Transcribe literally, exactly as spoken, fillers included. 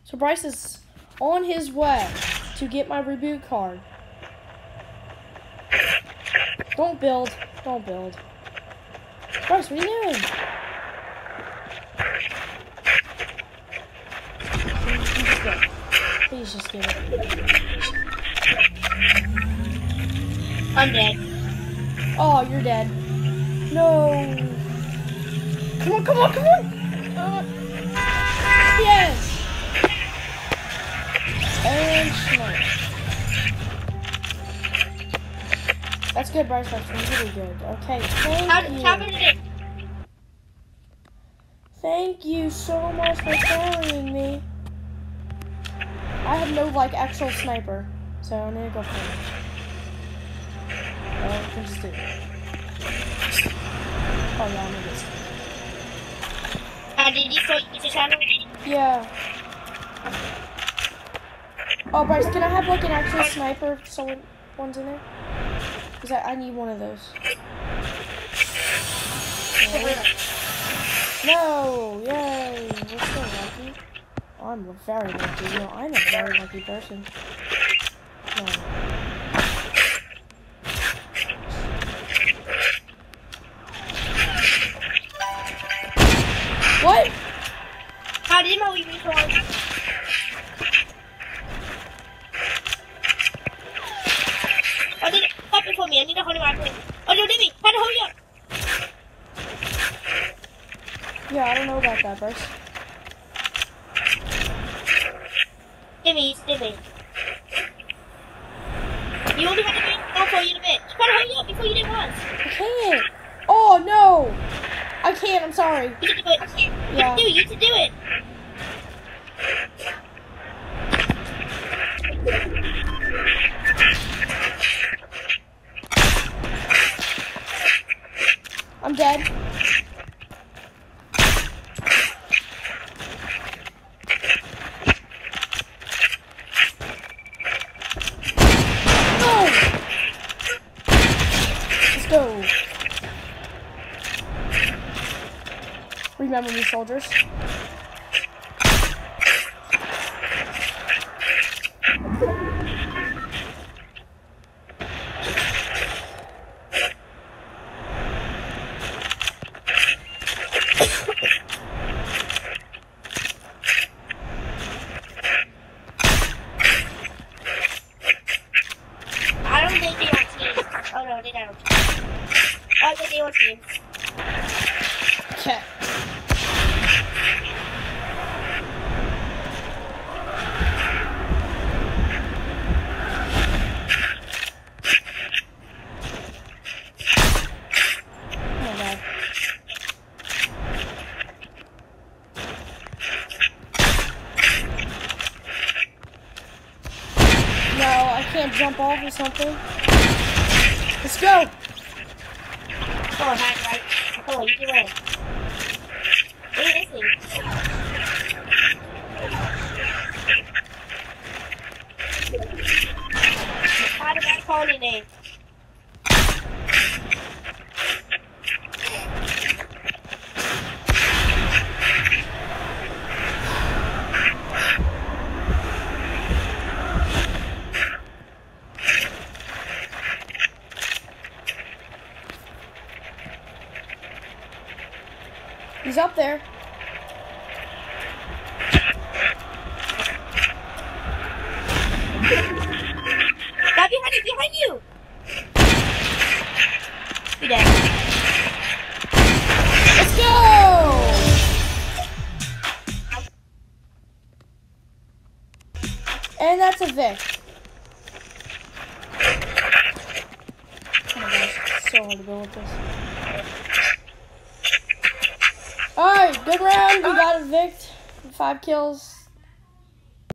So Bryce is on his way to get my reboot card. Don't build. Don't build. Bryce, what are you doing? Please just get it. I'm dead. Oh, you're dead. No. Come on, come on, come on. Uh, yes. And smash. That's good, Bryce. That's really good. Okay, thank How, you. how did it? Thank you so much for carrying me. I have no, like, actual sniper, so I'm gonna go for it. Oh, just do it. Oh, yeah, I'm gonna get sniper. Uh, did you say you just had one? Yeah. Oh, Bryce, can I have, like, an actual sniper if someone, one's in there? Because I, I need one of those. Okay. No! Yay! We're so lucky. Oh, I'm very lucky. You know, I'm a very lucky person. No. What? How did my wee record? Oh, did it stop it for me? I need a holy rifle. Oh, no, did me? How to hold you up? Yeah, I don't know about that, Bryce. Timmy, Timmy. You only have to be I'll throw you in a bit. Try to hold you up before you did once. I can't. Oh, no. I can't. I'm sorry. You can do it. You Yeah. can do it. You can do it. I'm dead. No. Let's go. Remember me, soldiers. I don't think they want teams. Oh no, they don't. I think they want teams. Okay. Oh my God. No, I can't jump off or something. Let's go. Oh, that's right. Oh, you can win. Where is he? How did that call your name? He's up there. Right behind you, behind you! You're dead. Let's go! And that's a Vic. Oh my gosh, it's so hard to go with this. Alright, good round. We got a Vic. Five kills.